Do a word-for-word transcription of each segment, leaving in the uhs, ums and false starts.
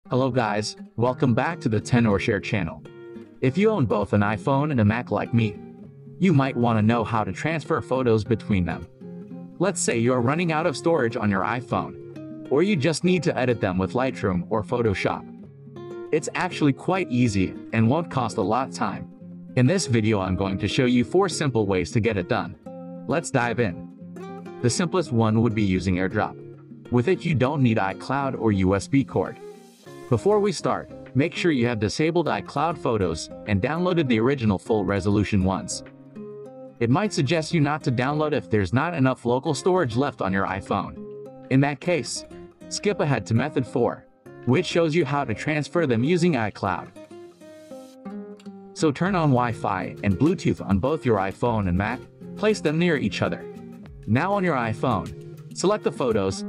Hello guys, welcome back to the Tenorshare channel. If you own both an iPhone and a Mac like me, you might want to know how to transfer photos between them. Let's say you're running out of storage on your iPhone, or you just need to edit them with Lightroom or Photoshop. It's actually quite easy and won't cost a lot of time. In this video I'm going to show you four simple ways to get it done. Let's dive in. The simplest one would be using AirDrop. With it you don't need iCloud or U S B cord. Before we start, make sure you have disabled iCloud photos and downloaded the original full resolution ones. It might suggest you not to download if there's not enough local storage left on your iPhone. In that case, skip ahead to method four, which shows you how to transfer them using iCloud. So turn on Wi-Fi and Bluetooth on both your iPhone and Mac, place them near each other. Now on your iPhone, select the photos,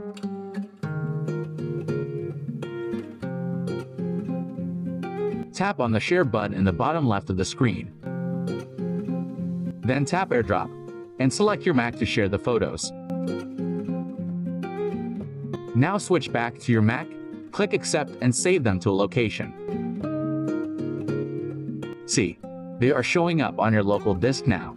tap on the share button in the bottom left of the screen. Then tap AirDrop, and select your Mac to share the photos. Now switch back to your Mac, click Accept and save them to a location. See, they are showing up on your local disk now.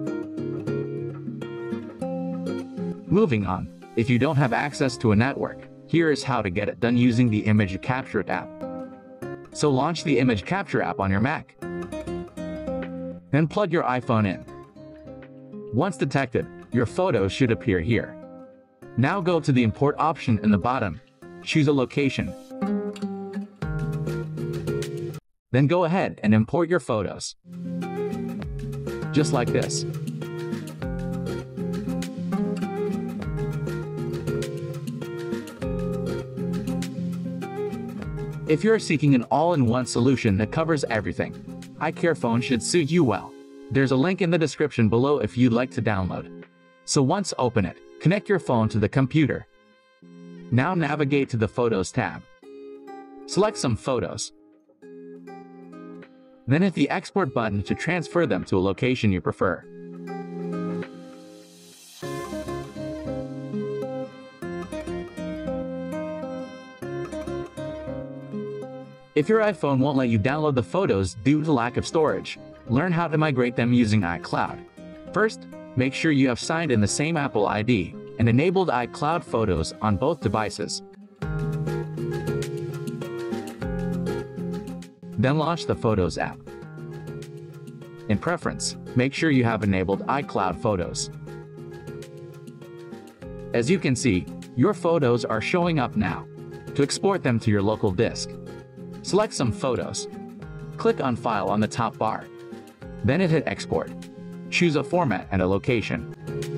Moving on, if you don't have access to a network, here is how to get it done using the Image Capture app. So launch the Image Capture app on your Mac. Then plug your iPhone in. Once detected, your photos should appear here. Now go to the Import option in the bottom, choose a location. Then go ahead and import your photos. Just like this. If you're seeking an all-in-one solution that covers everything, iCareFone should suit you well. There's a link in the description below if you'd like to download. So once open it, connect your phone to the computer. Now navigate to the Photos tab. Select some photos. Then hit the Export button to transfer them to a location you prefer. If your iPhone won't let you download the photos due to lack of storage, learn how to migrate them using iCloud. First, make sure you have signed in the same Apple I D and enabled iCloud photos on both devices. Then launch the Photos app. In Preference, make sure you have enabled iCloud Photos. As you can see, your photos are showing up now. To export them to your local disk, select some photos. Click on File on the top bar. Then hit Export. Choose a format and a location.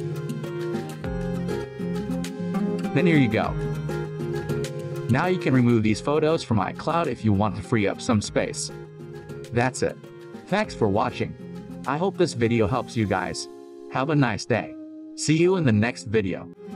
Then here you go. Now you can remove these photos from iCloud if you want to free up some space. That's it. Thanks for watching. I hope this video helps you guys. Have a nice day. See you in the next video.